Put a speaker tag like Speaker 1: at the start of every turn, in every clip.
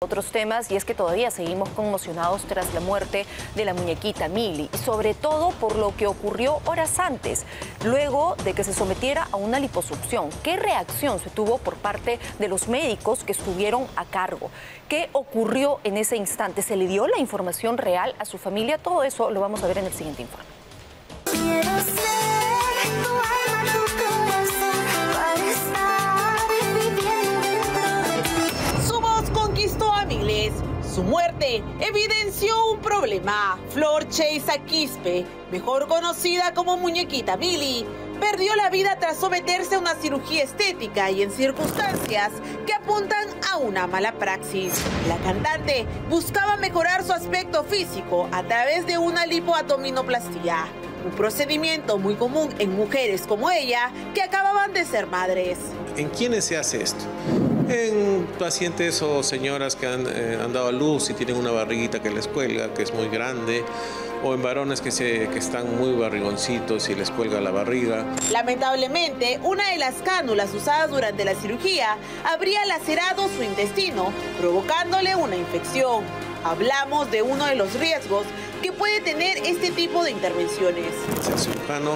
Speaker 1: otros temas, y es que todavía seguimos conmocionados tras la muerte de la muñequita Mili, y sobre todo por lo que ocurrió horas antes, luego de que se sometiera a una liposucción. ¿Qué reacción se tuvo por parte de los médicos que estuvieron a cargo? ¿Qué ocurrió en ese instante? ¿Se le dio la información real a su familia? Todo eso lo vamos a ver en el siguiente informe.
Speaker 2: Su voz conquistó a miles. Su muerte evidenció un problema. Flor Cheiza Quispe, mejor conocida como Muñequita Mili, perdió la vida tras someterse a una cirugía estética y en circunstancias que apuntan a una mala praxis. La cantante buscaba mejorar su aspecto físico a través de una lipoabdominoplastía, un procedimiento muy común en mujeres como ella que acababan de ser madres.
Speaker 3: ¿En quiénes se hace esto? En pacientes o señoras que han dado a luz y tienen una barriguita que les cuelga, que es muy grande, o en varones que están muy barrigoncitos y les cuelga la barriga.
Speaker 2: Lamentablemente, una de las cánulas usadas durante la cirugía habría lacerado su intestino, provocándole una infección. Hablamos de uno de los riesgos que puede tener este tipo de intervenciones.
Speaker 3: El cirujano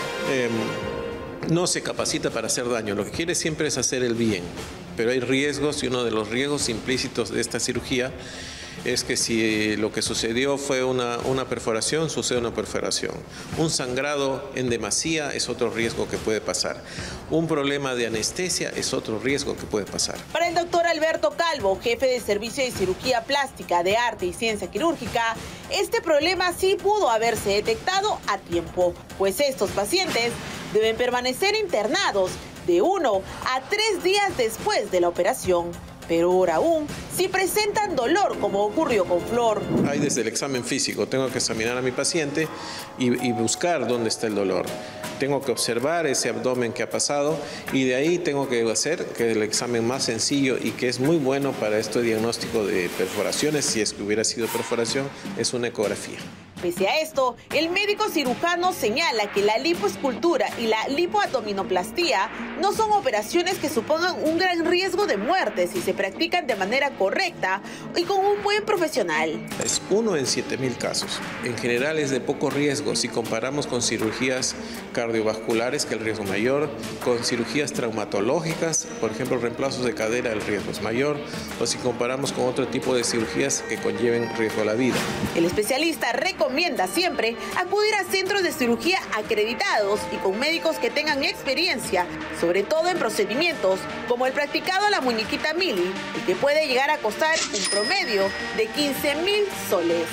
Speaker 3: no se capacita para hacer daño, lo que quiere siempre es hacer el bien, pero hay riesgos, y uno de los riesgos implícitos de esta cirugía es que si lo que sucedió fue una perforación, sucede una perforación. Un sangrado en demasía es otro riesgo que puede pasar. Un problema de anestesia es otro riesgo que puede pasar.
Speaker 2: Para el doctor Alberto Calvo, jefe de servicio de cirugía plástica de arte y ciencia quirúrgica, este problema sí pudo haberse detectado a tiempo, pues estos pacientes deben permanecer internados de 1 a 3 días después de la operación. Peor aún, si presentan dolor, como ocurrió con Flor.
Speaker 3: Hay desde el examen físico, tengo que examinar a mi paciente y buscar dónde está el dolor. Tengo que observar ese abdomen que ha pasado y de ahí tengo que hacer que el examen más sencillo y que es muy bueno para este diagnóstico de perforaciones, si es que hubiera sido perforación, es una ecografía.
Speaker 2: Pese a esto, el médico cirujano señala que la lipoescultura y la lipoabdominoplastía no son operaciones que supongan un gran riesgo de muerte si se practican de manera correcta y con un buen profesional.
Speaker 3: Es 1 en 7,000 casos. En general es de poco riesgo si comparamos con cirugías cardiovasculares, que el riesgo es mayor, con cirugías traumatológicas, por ejemplo, reemplazos de cadera, el riesgo es mayor, o si comparamos con otro tipo de cirugías que conlleven riesgo a la vida.
Speaker 2: El especialista recomienda siempre acudir a centros de cirugía acreditados y con médicos que tengan experiencia, sobre todo en procedimientos como el practicado a la muñequita Mili, y que puede llegar a costar un promedio de 15.000 soles.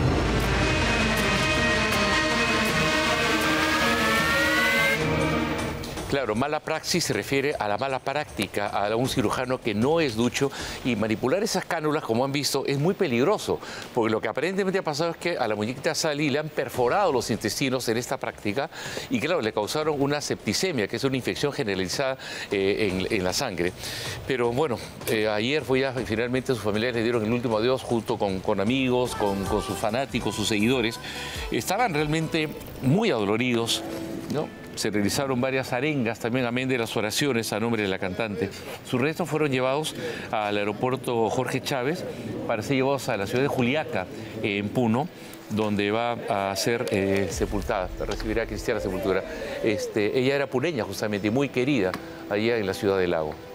Speaker 4: Claro, mala praxis se refiere a la mala práctica, a un cirujano que no es ducho, y manipular esas cánulas, como han visto, es muy peligroso, porque lo que aparentemente ha pasado es que a la muñequita Sally le han perforado los intestinos en esta práctica y, claro, le causaron una septicemia, que es una infección generalizada en la sangre. Pero bueno, ayer fue ya, finalmente sus familiares le dieron el último adiós junto con amigos, con sus fanáticos, sus seguidores. Estaban realmente muy adoloridos, ¿no? Se realizaron varias arengas, también amén de las oraciones a nombre de la cantante. Sus restos fueron llevados al aeropuerto Jorge Chávez para ser llevados a la ciudad de Juliaca, en Puno, donde va a ser sepultada, recibirá cristiana sepultura. Ella era puneña justamente y muy querida allá en la ciudad del Lago.